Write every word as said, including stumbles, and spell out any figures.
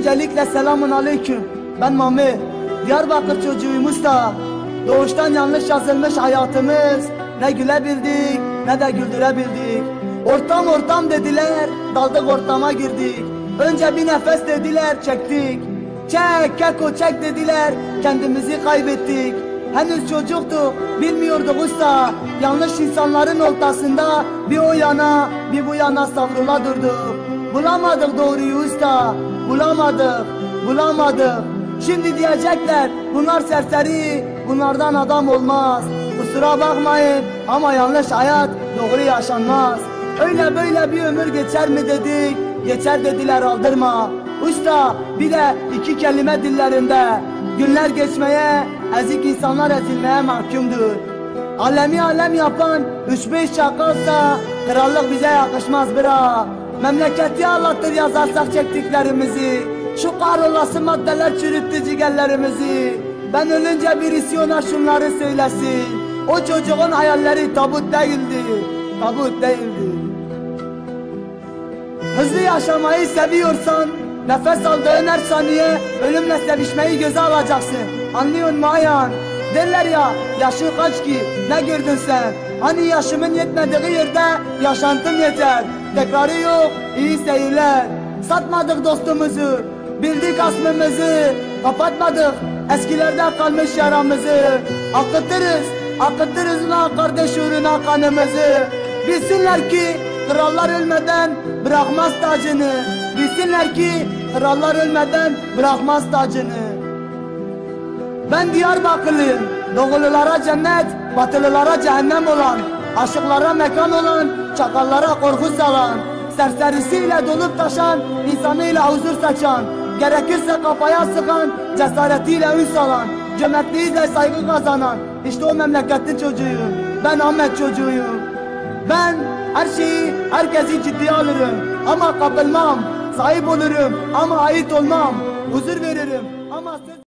Öncelikle selamun aleyküm. Ben Mami. Diyarbakır çocuğuyum usta. Doğuştan yanlış yazılmış hayatımız. Ne gülebildik ne de güldürebildik. Ortam ortam dediler, daldık ortama girdik. Önce bir nefes dediler, çektik. Çek keko çek dediler, kendimizi kaybettik. Henüz çocuktuk, bilmiyorduk usta. Yanlış insanların ortasında bir o yana bir bu yana savrula durduk. Bulamadık doğruyu usta, bulamadık, bulamadık. Şimdi diyecekler bunlar serseri, bunlardan adam olmaz. Kusura bakmayın ama yanlış hayat doğru yaşanmaz. Öyle böyle bir ömür geçer mi dedik, geçer dediler aldırma. Usta bir de iki kelime dillerinde, günler geçmeye, ezik insanlar ezilmeye mahkumdur. Alemi alem yapan üç beş çakalsa, krallık bize yakışmaz bira. Memleketi anlatır yazarsak çektiklerimizi. Şu kahrolası maddeler çürüttü ciğerlerimizi. Ben ölünce birisi ona şunları söylesin. O çocuğun hayalleri tabut değildi, tabut değildi. Hızlı yaşamayı seviyorsan, nefes aldığın her saniye ölümle sevişmeyi göze alacaksın. Anlıyor musun ayan? Derler ya, yaşın kaç ki, ne gördün sen? Hani yaşımın yetmediği yerde yaşantım yeter. Tekrarı yok, iyi seyirler. Satmadık dostumuzu, bildik asmımızı. Kapatmadık eskilerden kalmış yaramızı. Akıtırız, akıtırız lan kardeş uğruna kanımızı. Bilsinler ki krallar ölmeden bırakmaz tacını. Bilsinler ki krallar ölmeden bırakmaz tacını. Ben Diyarbakırlıyım. Doğululara cennet, batılılara cehennem olan, aşıklara mekan olan, çakallara korku salan, serserisiyle dolup taşan, insanıyla huzur saçan, gerekirse kafaya sıkan, cesaretiyle ün salan, cömertliğiyle saygı kazanan, işte o memleketin çocuğuyum. Ben Ahmet çocuğuyum. Ben her şeyi, herkesi ciddiye alırım ama kapılmam. Sahip olurum ama ait olmam. Huzur veririm ama söz...